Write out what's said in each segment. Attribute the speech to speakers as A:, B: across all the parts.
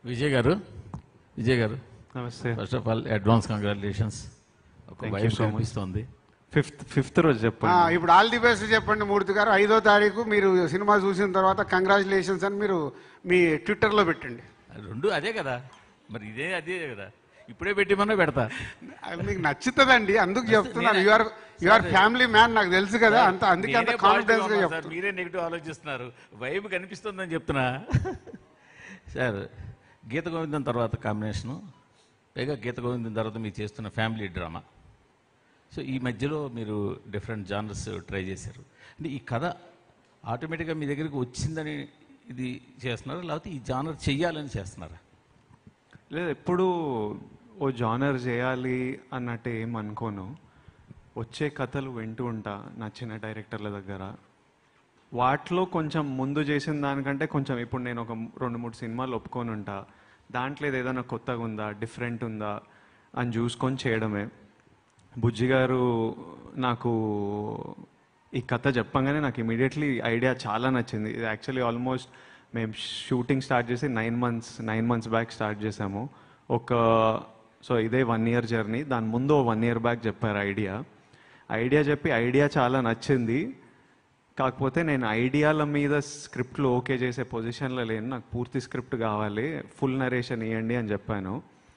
A: విజయ్ గారు, విజయ్ గారు
B: నమస్తే.
A: First of all advance congratulations. ఒక వైఫ్ కనిపిస్తోంది.
B: ఫిఫ్త్ రోజు చెప్పండి.
C: ఇప్పుడు ఆల్ ది బెస్ట్ చెప్పండి మూర్తి గారు. 5వ తారీఖు మీరు సినిమా చూసిన తర్వాత కంగ్రాచులేషన్స్ అని మీరు మీ ట్విట్టర్లో పెట్టండి.
A: రెండు అదే కదా, మరి ఇదే అదే కదా, ఇప్పుడే పెట్టిమన్నా పెడతా.
C: అది మీకు నచ్చుతుందండి, అందుకు చెప్తున్నాను. యు ఆర్ ఫ్యామిలీ మ్యాన్, నాకు తెలుసు కదా, అందుకే అంత కాన్ఫిడెన్స్ గా చెప్తాను.
A: మీరే నెగిటివ్ ఆలోచిస్తున్నారు, వైబ్ కనిపిస్తుందని చెప్తున్నా. సార్, గీత గోవిందం తర్వాత కాంబినేషను, పైగా గీత గోవిందం తర్వాత మీరు చేస్తున్న ఫ్యామిలీ డ్రామా. సో ఈ మధ్యలో మీరు డిఫరెంట్ జానర్స్ ట్రై చేశారు. అంటే ఈ కథ ఆటోమేటిక్గా మీ దగ్గరికి వచ్చిందని ఇది చేస్తున్నారా, లేకపోతే ఈ జానర్ చెయ్యాలని చేస్తున్నారా?
B: లేదు, ఎప్పుడు ఓ జానర్ చేయాలి అన్నట్టు ఏం అనుకోను. వచ్చే కథలు వింటూ ఉంటా నచ్చిన డైరెక్టర్ల దగ్గర. వాటిలో కొంచెం ముందు చేసిన దానికంటే కొంచెం ఇప్పుడు నేను ఒక 2-3 సినిమాలు ఒప్పుకొని ఉంటా. దాంట్లో ఏదైనా కొత్తగా ఉందా, డిఫరెంట్ ఉందా అని చూసుకొని చేయడమే. బుజ్జి గారు నాకు ఈ కథ చెప్పంగానే నాకు ఇమీడియట్లీ ఐడియా చాలా నచ్చింది. ఇది యాక్చువల్లీ ఆల్మోస్ట్ మేము షూటింగ్ స్టార్ట్ చేసి 9 months బ్యాక్ స్టార్ట్ చేసాము. సో ఇదే 1 year జర్నీ. దాని ముందు 1 year బ్యాక్ చెప్పారు ఐడియా చెప్పి ఐడియా చాలా నచ్చింది. కాకపోతే నేను ఐడియాల మీద స్క్రిప్ట్లు ఓకే చేసే పొజిషన్లో లేను. నాకు పూర్తి స్క్రిప్ట్ కావాలి, ఫుల్ నరేషన్ ఇవ్వండి అని చెప్పాను.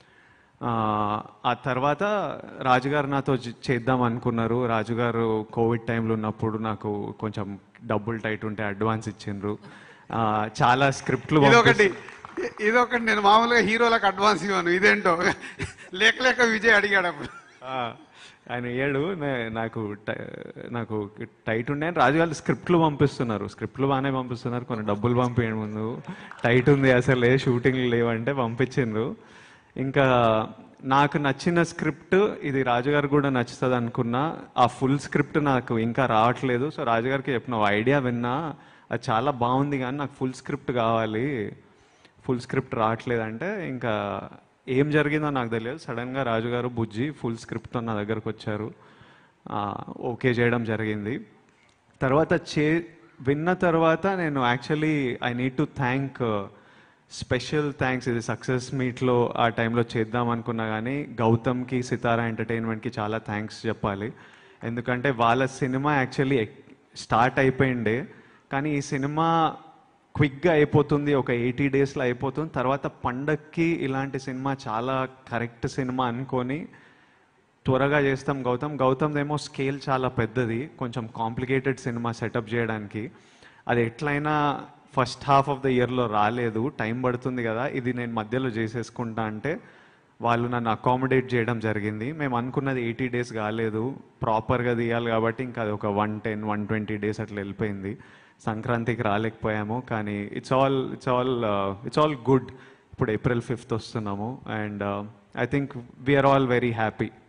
B: ఆ తర్వాత రాజుగారు నాతో చేద్దాం అనుకున్నారు. రాజుగారు కోవిడ్ టైంలో ఉన్నప్పుడు నాకు కొంచెం డబ్బులు టైట్ ఉంటే అడ్వాన్స్ ఇచ్చిండ్రు. చాలా స్క్రిప్ట్లు.
C: ఇదొకటి నేను మామూలుగా హీరోలకు అడ్వాన్స్ ఇవ్వను, ఇదేంటో లేక విజయ్ అడిగాడు అప్పుడు.
B: ఆయన ఏడు నాకు టైట్ ఉండే అని రాజుగారు స్క్రిప్ట్లు పంపిస్తున్నారు. స్క్రిప్ట్లు బాగానే పంపిస్తున్నారు, కొన్ని డబ్బులు పంపించడం ముందు టైట్ ఉంది అసలు షూటింగ్లు లేవంటే పంపించిండ్రు. ఇంకా నాకు నచ్చిన స్క్రిప్ట్ ఇది రాజుగారు కూడా నచ్చుతుంది అనుకున్నా. ఆ ఫుల్ స్క్రిప్ట్ నాకు ఇంకా రావట్లేదు. సో రాజుగారికి చెప్పిన ఐడియా విన్నా, అది చాలా బాగుంది కానీ నాకు ఫుల్ స్క్రిప్ట్ కావాలి, ఫుల్ స్క్రిప్ట్ రావట్లేదంటే ఇంకా ఏం జరిగిందో నాకు తెలియదు. సడన్గా రాజుగారు బుజ్జి ఫుల్ స్క్రిప్ట్తో నా దగ్గరకు వచ్చారు. ఓకే చేయడం జరిగింది. తర్వాత విన్న తర్వాత నేను actually I need to thank, special thanks. ఇది సక్సెస్ మీట్లో ఆ టైంలో చేద్దాం అనుకున్నా కానీ గౌతమ్కి, సితారా ఎంటర్టైన్మెంట్కి చాలా థ్యాంక్స్ చెప్పాలి. ఎందుకంటే వాళ్ళ సినిమా యాక్చువల్లీ స్టార్ట్ అయిపోయిండే, కానీ ఈ సినిమా క్విక్గా అయిపోతుంది, ఒక 80 daysలో అయిపోతుంది. తర్వాత పండక్కి ఇలాంటి సినిమా చాలా కరెక్ట్ సినిమా అనుకొని త్వరగా చేస్తాం. గౌతమ్దేమో స్కేల్ చాలా పెద్దది, కొంచెం కాంప్లికేటెడ్ సినిమా సెటప్ చేయడానికి. అది ఎట్లయినా ఫస్ట్ హాఫ్ ఆఫ్ ద ఇయర్లో రాలేదు, టైం పడుతుంది కదా, ఇది నేను మధ్యలో చేసేసుకుంటా అంటే వాళ్ళు నన్ను అకామిడేట్ చేయడం జరిగింది. మేము అనుకున్నది 80 days కాలేదు, ప్రాపర్గా తీయాలి కాబట్టి ఇంకా అది ఒక 110-120 days అట్లా వెళ్ళిపోయింది. సంక్రాంతికి రాలేకపోయాము, కానీ ఇట్స్ ఆల్ గుడ్. ఇప్పుడు April 5th వస్తున్నాము and I think we're all very happy.